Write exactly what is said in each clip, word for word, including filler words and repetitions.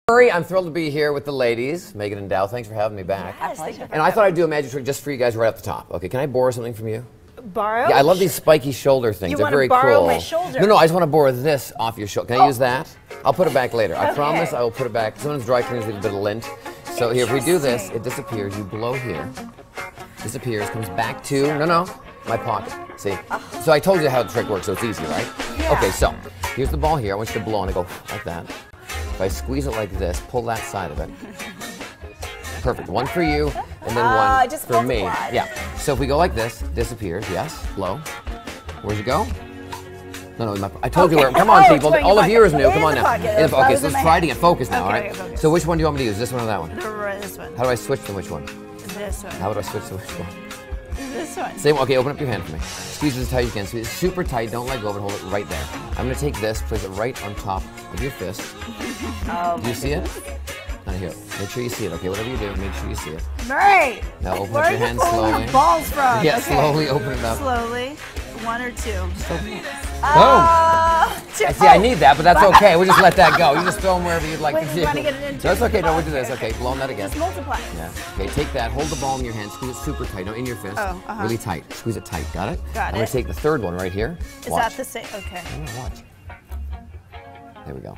Murray, I'm thrilled to be here with the ladies, Megan and Dow. Thanks for having me back. Yes, thank you. And I thought I'd do a magic trick just for you guys right off the top. Okay, can I borrow something from you? Borrow? Yeah, I love these spiky shoulder things. You They're want very to borrow cool. my shoulder? No, no, I just want to borrow this off your shoulder. Can I Oh. use that? I'll put it back later. I Okay. promise I will put it back. Sometimes dry cleaners leave a bit of lint. So here, if we do this, it disappears. You blow here. Disappears, comes back to, no, no, my pocket. See? So I told you how the trick works, so it's easy, right? Yeah. Okay, so here's the ball here. I want you to blow and I go like that. If I squeeze it like this, pull that side of it. Perfect. One for you, and then Ah, one just for me. multiply. Yeah. So if we go like this, disappears. Yes. Blow. Where'd you go? No, no. My, I told you Okay. where. Come on, Oh, people. it's going All in of the you is pocket. new. In Come on the now. pocket. In the- That okay, was so in let's my try head. to get focused now. Okay, All right. focus. So which one do you want me to use? This one or that one? This one. How do I switch to which one? This one. How would I switch to which one? This one. Same. Okay, open up your hand for me. Squeeze it as tight as you can. Squeeze it super tight. Don't let go of it. Hold it right there. I'm going to take this, place it right on top of your fist. Oh, Do you see it? Now here. Make sure you see it. Okay, whatever you do, make sure you see it. Murray! Now open Where up are your you hand pulling slowly. the balls from? Yeah, Okay. slowly open it up. Slowly. One or two. Boom. Uh, two. See, I need that, but that's okay. We'll just let that go. You just throw them wherever you'd like Wait, to you do. wanna get it into- That's okay. No, we'll do this. Okay, Okay, blow on that again. Just multiply. Yeah. Okay, take that. Hold the ball in your hand. Squeeze it super tight. No, in your fist. Oh, uh-huh. Really tight. Squeeze it tight. Got it? Got I'm going it. to take the third one right here. Is Watch. that the same? Okay. Yeah, watch. There we go.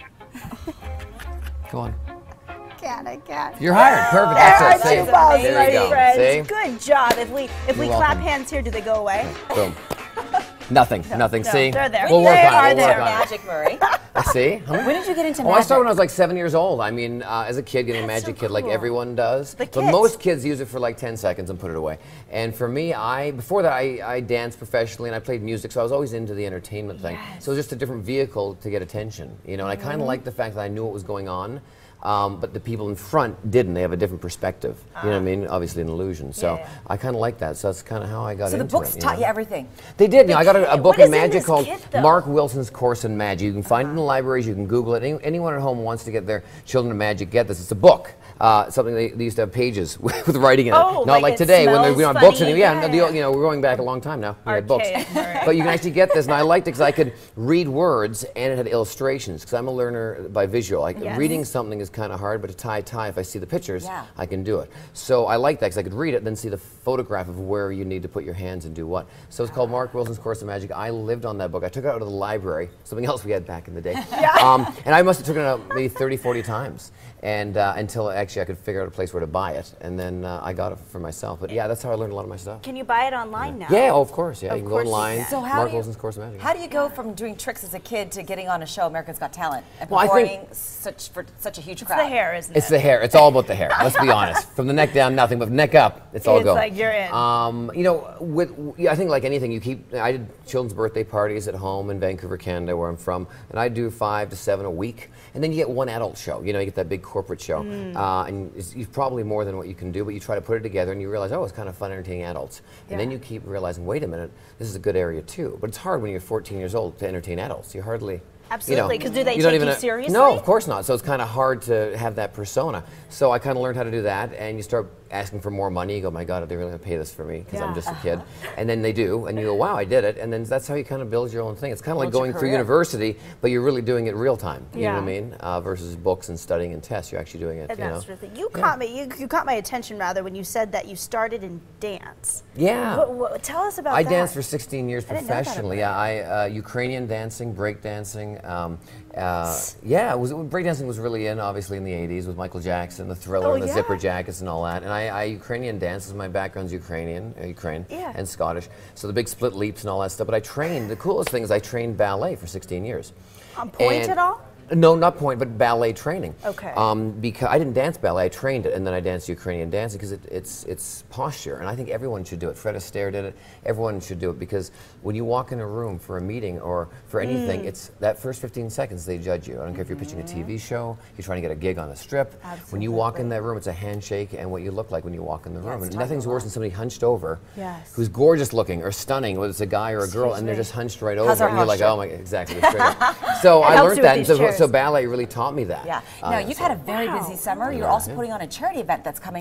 Come on. Cat, I cat. You're hired. Perfect. There That's are it. two See? balls, There my you go. friends. See? Good job. If we if we You're clap welcome. hands here, do they go away? Boom. Nothing. Nothing. no, See? they're there. We'll They work on are it. We'll there. work on it. Magic, Murray. See? Huh? When did you get into Oh, I magic? started when I was like seven years old. I mean, uh, as a kid, getting a That's magic so kid like cool. everyone does. The But kids. most kids use it for like ten seconds and put it away. And for me, I before that, I, I danced professionally and I played music, so I was always into the entertainment thing. Yes. So it was just a different vehicle to get attention, you know. And I kind of liked the fact that I knew what was going on. Um, but the people in front didn't. They have a different perspective. You know what I mean? Obviously an illusion. So Yeah, yeah. I kind of like that. So that's kind of how I got So into the books it. taught know? you everything. They did. You know, I got a, a kit. book What in is in magic this called kit, though? Mark Wilson's Course in Magic. You can find it in the libraries. You can Google it. Any, anyone at home who wants to get their children to magic, get this. It's a book. Uh, something they, they used to have pages with, with writing in it. Oh, Not like like it today when smells we don't have books funny. anymore. Yeah, Yeah, the- yeah. you know, we're going back a long time now. We had books. Archaic, right. But you can actually get this, and I liked it because I could read words and it had illustrations. Because I'm a learner by visual. Like Yes. reading something is kind of hard, but to tie tie, if I see the pictures, Yeah. I can do it. So I like that because I could read it, then see the photograph of where you need to put your hands and do what. So it's called Mark Wilson's Course in Magic. I lived on that book. I took it out of the library, something else we had back in the day. um, and I must have taken it out maybe thirty, forty times, and uh, until actually I could figure out a place where to buy it, and then uh, I got it for myself. But yeah, that's how I learned a lot of my stuff. Can you buy it online now? Yeah, oh, of course. Yeah, Of you can go course you online. can. So how Mark do you- Wilson's Course in Magic. How do you go from doing tricks as a kid to getting on a show, America's Got Talent, and Well, I performing think- such for such a huge It's crowd? the hair, isn't It's it? the hair. It's all about the hair. Let's be honest. From the neck down, nothing. But neck up, it's all It's go. like you're in. Um, you know, with yeah, I think like anything, you keep. I did children's birthday parties at home in Vancouver, Canada, where I'm from, and I do five to seven a week. And then you get one adult show. You know, you get that big corporate show, Mm. uh, and it's, it's probably more than what you can do. But you try to put it together, and you realize, oh, it's kind of fun entertaining adults. And then Yeah. you keep realizing, wait a minute, this is a good area too. But it's hard when you're fourteen years old to entertain adults. You hardly. Absolutely, you know, 'cause do they you don't take even you know- seriously? No, of course not. So it's kind of hard to have that persona. So I kind of learned how to do that, and you start asking for more money. You go, my God, are they really going to pay this for me? Because I'm Yeah. just a kid. And then they do, and you go, wow, I did it. And then that's how you kind of build your own thing. It's kind of like Build your going through career. university, but you're really doing it real time. You know what I Yeah. mean? Uh, versus books and studying and tests. You're actually doing it. And you that know? sort of thing. You caught me. You, you caught my attention rather when you said that you started in dance. Yeah. What, what, tell us about I that. danced for sixteen years I didn't know that professionally. Yeah, about I uh, Ukrainian dancing, break dancing. Um, uh, yeah, it was breakdancing was really in obviously in the eighties with Michael Jackson, the Thriller, Oh, and the yeah. zipper jackets and all that. And I, I Ukrainian dances. My background's Ukrainian, uh, Ukraine, Yeah. and Scottish. So the big split leaps and all that stuff. But I trained. The coolest thing is I trained ballet for sixteen years. On point And- at all? No, not point, but ballet training. Okay. Um, because I didn't dance ballet, I trained it, and then I danced Ukrainian dancing because it, it's it's posture, and I think everyone should do it. Fred Astaire did it. Everyone should do it because when you walk in a room for a meeting or for anything, Mm. it's that first fifteen seconds they judge you. I don't care if you're pitching a T V show, you're trying to get a gig on a strip. When you walk in that room, it's a handshake and what you look like when you walk in the room. it's And talking nothing's a worse lot. than somebody hunched over, Yes. who's gorgeous looking or stunning, whether it's a guy or a girl, and they're Excuse just hunched right How's over, our and you're like, posture? oh my, exactly. Straight up. So I helps learned you that, with and these so, so chairs. ballet really taught me that. Yeah. Uh, Now, you've so- had a very Wow. busy summer. You're Yeah. also Yeah. putting on a charity event that's coming Yep. up.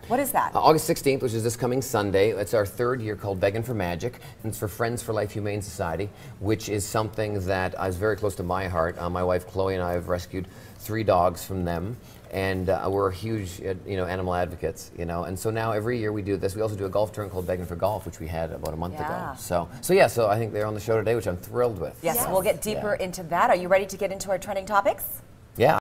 What is that? Uh, August sixteenth, which is this coming Sunday. It's our third year called Begging for Magic, and it's for Friends for Life Humane Society, which is something that is very close to my heart. Uh, my wife Chloe and I have rescued three dogs from them, and uh, we're huge, uh, you know, animal advocates, you know. And so now every year we do this. We also do a golf tournament called Begging for Golf, which we had about a month Yeah. ago. So, so yeah. So I think they're on the show today, which I'm thrilled with. Yes, Yes. we'll get deeper Yeah. into that. Are you ready to get into our trending topics? Yeah.